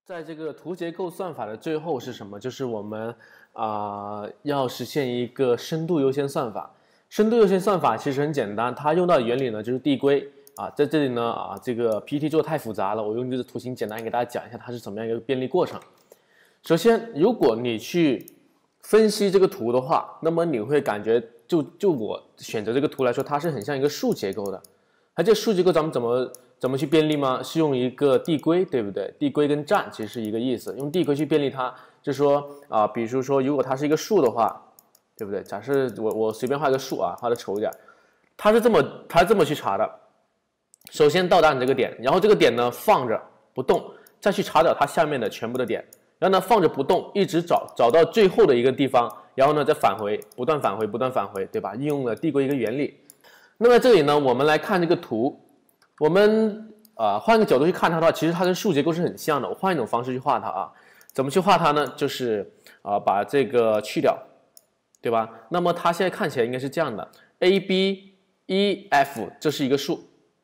在这个图结构算法的最后是什么？就是我们要实现一个深度优先算法。深度优先算法其实很简单，它用到的原理呢就是递归啊。在这里呢这个 PPT 做的太复杂了，我用这个图形简单给大家讲一下它是怎么样一个便利过程。首先，如果你去分析这个图的话，那么你会感觉就我选择这个图来说，它是很像一个树结构的。而这树结构咱们怎么去便利吗？是用一个递归，对不对？递归跟站其实是一个意思，用递归去便利它，就是说比如说如果它是一个树的话，对不对？假设我随便画一个树画的丑一点，它是这么去查的。首先到达你这个点，然后这个点呢放着不动，再去查找它下面的全部的点，然后呢放着不动，一直找到最后的一个地方，然后呢再返回，不断返回，对吧？应用了递归一个原理。那么这里呢，我们来看这个图，我们换一个角度去看它的话，其实它跟树结构是很像的。我换一种方式去画它怎么去画它呢？就是把这个去掉，对吧？那么它现在看起来应该是这样的 ：A B E F 这是一个树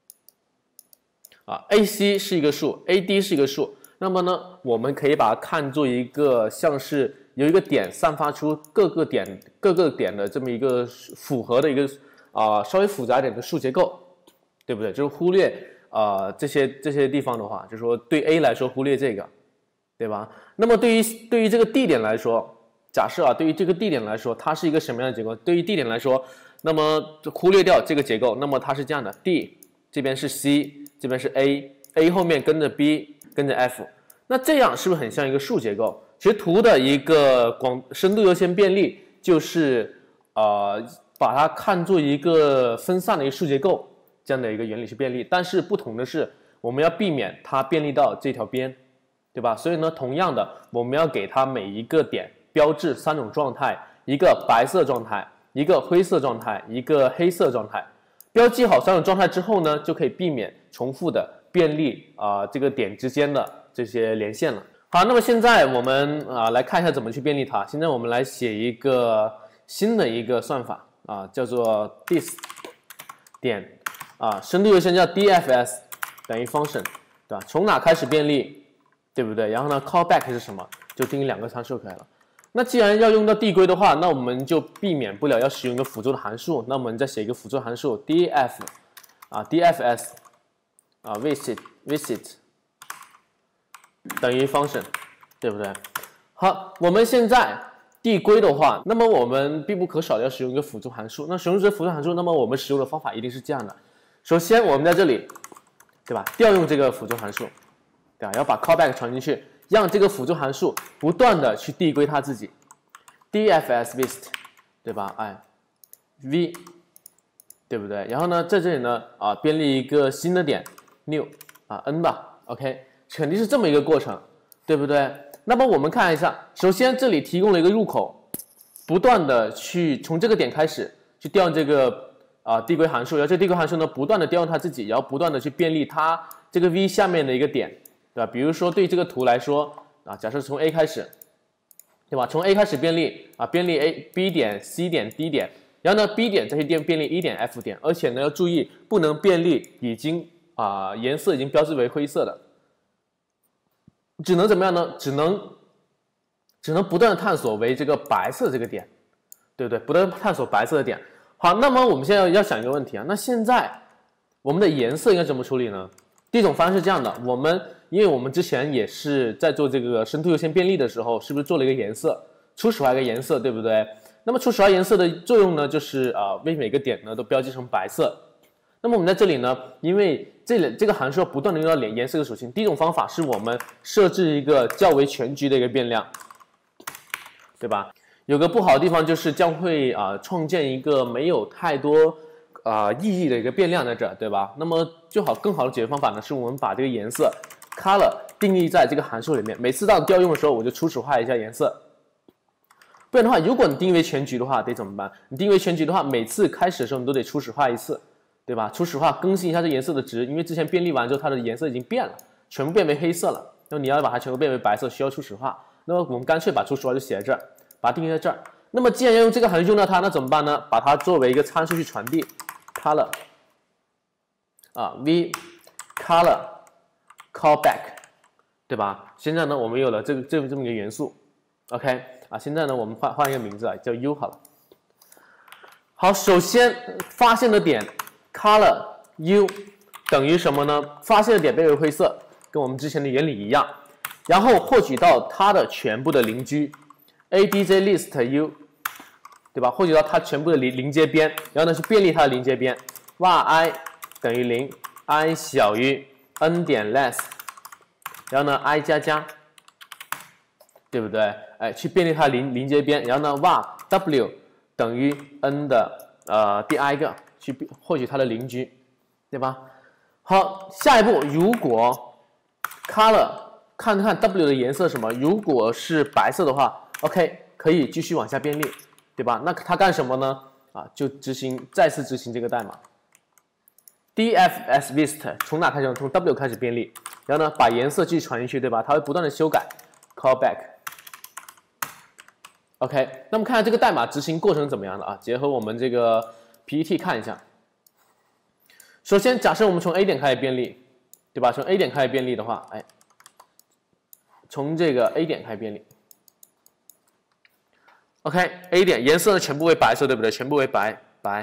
，A C 是一个树 ，A D 是一个树。那么呢，我们可以把它看作一个像是有一个点散发出各个点的这么一个复合的一个稍微复杂一点的树结构，对不对？就是忽略这些地方的话，就是说对 A 来说忽略这个，对吧？那么对于这个地点来说，假设对于这个地点来说，它是一个什么样的结构？对于地点来说，那么就忽略掉这个结构，那么它是这样的 ：D 这边是 C， 这边是 A 后面跟着 B， 跟着 F。那这样是不是很像一个树结构？其实图的一个深度优先便利就是把它看作一个分散的一个树结构这样的一个原理去便利，但是不同的是，我们要避免它便利到这条边，对吧？所以呢，同样的，我们要给它每一个点标志3种状态：一个白色状态，一个灰色状态，一个黑色状态。标记好3种状态之后呢，就可以避免重复的便利这个点之间的这些连线了。好，那么现在我们来看一下怎么去便利它。现在我们来写一个新的一个算法叫做 this 点深度优先叫 DFS 等于 function， 对吧？从哪开始便利，对不对？然后呢 callback 是什么？就定义2个参数可以了。那既然要用到递归的话，那我们就避免不了要使用一个辅助的函数。那我们再写一个辅助函数 DFS visit 等于 function， 对不对？好，我们现在递归的话，那么我们必不可少的要使用一个辅助函数。那使用这个辅助函数，那么我们使用的方法一定是这样的：首先，我们在这里，对吧？调用这个辅助函数，对吧？要把 callback 传进去，让这个辅助函数不断的去递归它自己 ，DFS visit， 对吧？V， 对不对？然后呢，在这里呢便利一个新的点 new n 吧 ，OK， 肯定是这么一个过程，对不对？那么我们看一下，首先这里提供了一个入口，不断的去从这个点开始去调用这个递归函数，然后这递归函数呢不断的调用它自己，然后不断的去便利它这个 V 下面的一个点，对吧？比如说对这个图来说假设从 A 开始，对吧？从 A 开始便利便利 B 点、C 点、D 点，然后呢 B 点再去便利 E 点、F 点，而且呢要注意不能便利已经颜色已经标志为灰色的。只能怎么样呢？只能不断的探索为这个白色这个点，对不对？不断探索白色的点。好，那么我们现在要想一个问题那现在我们的颜色应该怎么处理呢？第一种方案是这样的，因为我们之前也是在做这个深度优先便利的时候，是不是做了一个颜色，初始化一个颜色，对不对？那么初始化颜色的作用呢，就是为每个点呢都标记成白色。那么我们在这里呢，因为这个函数要不断的用到颜色的属性，第一种方法是我们设置一个较为全局的一个变量，对吧？有个不好的地方就是将会创建一个没有太多意义的一个变量在这儿，对吧？那么更好的解决方法呢，是我们把这个颜色 color 定义在这个函数里面，每次到调用的时候我就初始化一下颜色。不然的话，如果你定义为全局的话，得怎么办？你定义为全局的话，每次开始的时候你都得初始化一次，对吧？初始化更新一下这颜色的值，因为之前便利完之后它的颜色已经变了，全部变为黑色了。那么你要把它全部变为白色，需要初始化。那么我们干脆把初始化就写在这儿，把它定义在这儿。那么既然要用这个函数用到它，那怎么办呢？把它作为一个参数去传递 color v color callback， 对吧？现在呢，我们有了这么一个元素 ，OK 啊，现在呢，我们换一个名字啊，叫 U 好了。好，首先发现的点 color U 等于什么呢？发现的点被为灰色，跟我们之前的原理一样。然后获取到它的全部的邻居 ，ABJ list U， 对吧？获取到它全部的邻接边，然后呢去便利它的邻接边 ，var i 等于0 ，i 小于 n 点 less， 然后呢 i 加加，对不对？哎，去便利它的邻接边，然后呢 var w 等于 n 的第 i 个去获取它的邻居，对吧？好，下一步如果 color 看看 w 的颜色是什么，如果是白色的话 ，OK 可以继续往下便利，对吧？那它干什么呢？啊，就再次执行这个代码 ，dfs list 从哪开始？从 w 开始便利，然后呢把颜色继续传进去，对吧？它会不断的修改 ，callback。OK， 那么看看这个代码执行过程怎么样的啊？结合我们这个 PPT 看一下。首先，假设我们从 A 点开始便利，对吧？从 A 点开始便利的话，哎，从这个 A 点开始便利。OK，A 点颜色呢全部为白色，对不对？全部为白。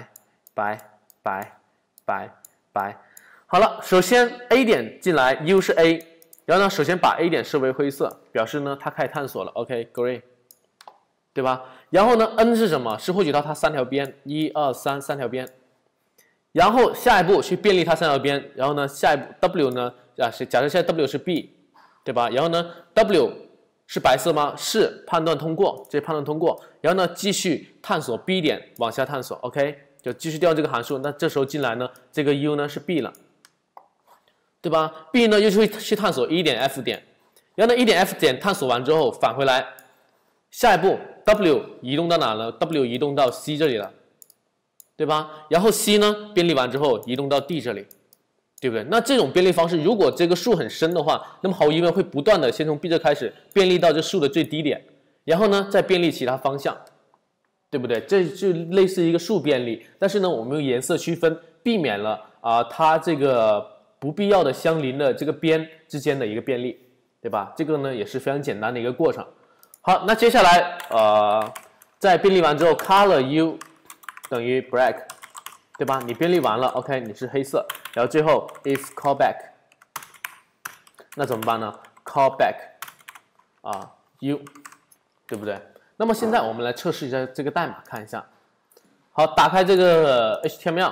好了，首先 A 点进来 ，U 是 A， 然后呢，首先把 A 点设为灰色，表示呢它开始探索了。OK，Grey。对吧？然后呢 ，n 是什么？是获取到它3条边，1、2、3，三条边。然后下一步去便利它3条边，然后呢，下一步 w 呢，假设现在 w 是 b， 对吧？然后呢 ，w 是白色吗？是，判断通过，这判断通过。然后呢，继续探索 b 点，往下探索 ，OK， 就继续调用这个函数。那这时候进来呢，这个 u 呢是 b 了，对吧 ？b 呢又会去探索1点 f 点，然后呢1点 f 点探索完之后返回来。下一步 W 移动到哪了 ？W 移动到 C 这里了，对吧？然后 C 呢便利完之后移动到 D 这里，对不对？那这种便利方式，如果这个树很深的话，那么毫无疑问会不断的先从 B 这开始便利到这树的最低点，然后呢再便利其他方向，对不对？这就类似一个树便利，但是呢我们用颜色区分，避免了它这个不必要的相邻的这个边之间的一个便利，对吧？这个呢也是非常简单的一个过程。好，那接下来在便利完之后 ，color U 等于 black， 对吧？你便利完了 ，OK， 你是黑色，然后最后 if callback， 那怎么办呢 ？callback U， 对不对？那么现在我们来测试一下这个代码，看一下。好，打开这个 HTML，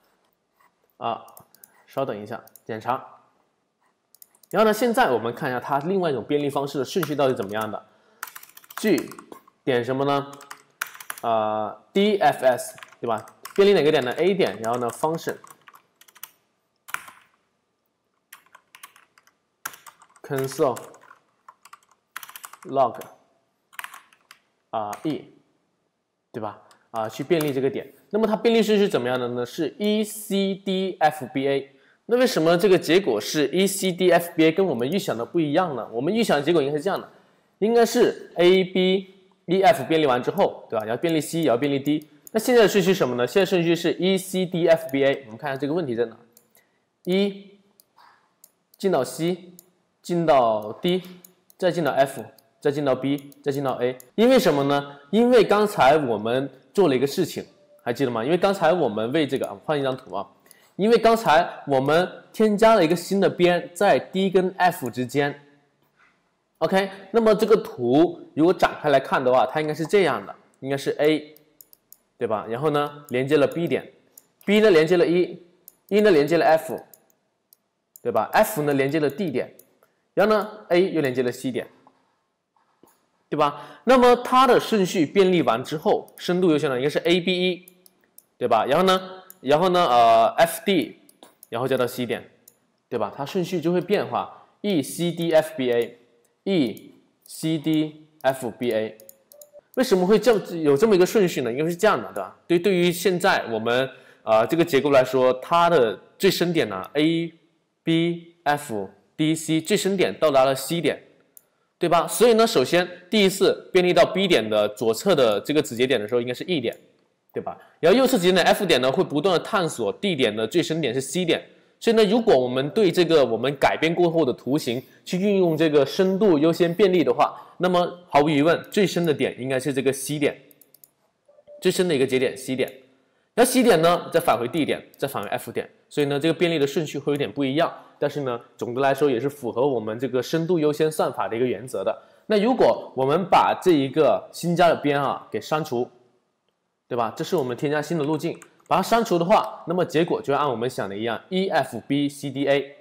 稍等一下，检查。然后呢，现在我们看一下它另外一种便利方式的顺序到底怎么样的。G 点什么呢？DFS 对吧？便利哪个点呢 ？A 点，然后呢 function console log e 对吧？去便利这个点。那么它便利顺序是怎么样的呢？是 ECDFBA。那为什么这个结果是 ECDFBA 跟我们预想的不一样呢？我们预想的结果应该是这样的。应该是 A、B、E、F 便利完之后，对吧？然后便利 C， 也要便利 D。那现在的顺序是什么呢？现在顺序是 E、C、D、F、B、A。我们看一下这个问题在哪？E 进到 C， 进到 D， 再进到 F， 再进到 B， 再进到 A。因为什么呢？因为刚才我们做了一个事情，还记得吗？因为刚才我们为这个换一张图啊。因为刚才我们添加了一个新的边在 D 跟 F 之间。OK， 那么这个图如果展开来看的话，它应该是这样的，应该是 A， 对吧？然后呢，连接了 B 点 ，B 呢连接了 E，E 呢连接了 F， 对吧 ？F 呢连接了 D 点，然后呢 A 又连接了 C 点，对吧？那么它的顺序便利完之后，深度优先呢应该是 ABE， 对吧？然后呢FD， 然后再到 C 点，对吧？它顺序就会变化 ECDFBA。ECDFBA， 为什么会有这么一个顺序呢？因为是这样的，对吧？对于现在我们这个结构来说，它的最深点呢 A、B、F、D、C 最深点到达了 C 点，对吧？所以呢，首先第一次便利到 B 点的左侧的这个子节点的时候，应该是 E 点，对吧？然后右侧子节点的 F 点呢，会不断的探索 D 点的最深点是 C 点， 所以呢，如果我们对这个我们改编过后的图形去运用这个深度优先便利的话，那么毫无疑问，最深的点应该是这个 C 点，最深的一个节点 C 点。那 C 点呢，再返回 D 点，再返回 F 点，所以呢，这个便利的顺序会有点不一样，但是呢，总的来说也是符合我们这个深度优先算法的一个原则的。那如果我们把这一个新加的边啊给删除，对吧？这是我们添加新的路径，把它删除的话，那么结果就按我们想的一样 ，E F B C D A，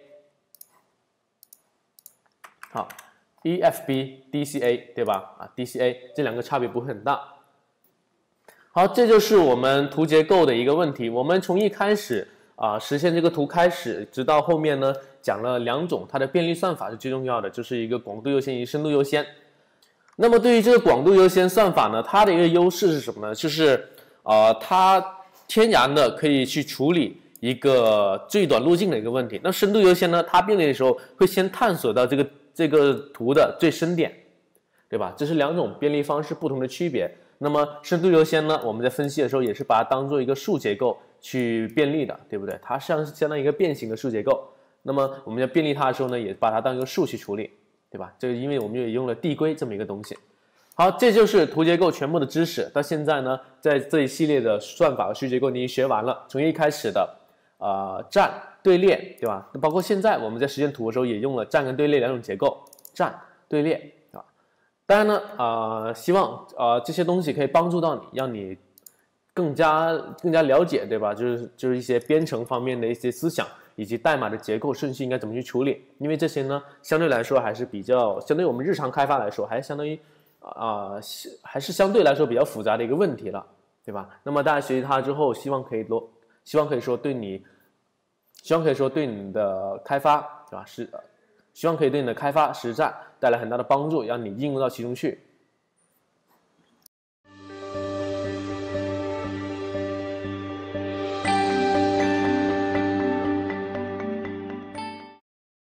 好 ，E F B D C A， 对吧？啊 ，D C A 这两个差别不会很大。好，这就是我们图结构的一个问题。我们从一开始实现这个图开始，直到后面呢讲了两种它的便利算法是最重要的，就是一个广度优先以及深度优先。那么对于这个广度优先算法呢，它的一个优势是什么呢？就是它天然的可以去处理一个最短路径的一个问题。那深度优先呢，它便利的时候会先探索到这个图的最深点，对吧？这是两种便利方式不同的区别。那么深度优先呢，我们在分析的时候也是把它当做一个数结构去便利的，对不对？它相当于一个变形的数结构。那么我们在便利它的时候呢，也把它当一个数去处理，对吧？这个因为我们也用了递归这么一个东西。好，这就是图结构全部的知识。到现在呢，在这一系列的算法和数结构你已经学完了，从一开始的站队列，对吧？包括现在我们在实现图的时候也用了站跟队列两种结构，站队列，对吧？当然呢，希望这些东西可以帮助到你，让你更加了解，对吧？就是一些编程方面的一些思想，以及代码的结构顺序应该怎么去处理。因为这些呢，相对来说还是相对我们日常开发来说，还是相当于还是相对来说比较复杂的一个问题了，对吧？那么大家学习它之后，希望可以说对你的开发，对吧？希望可以对你的开发实战带来很大的帮助，让你应用到其中去。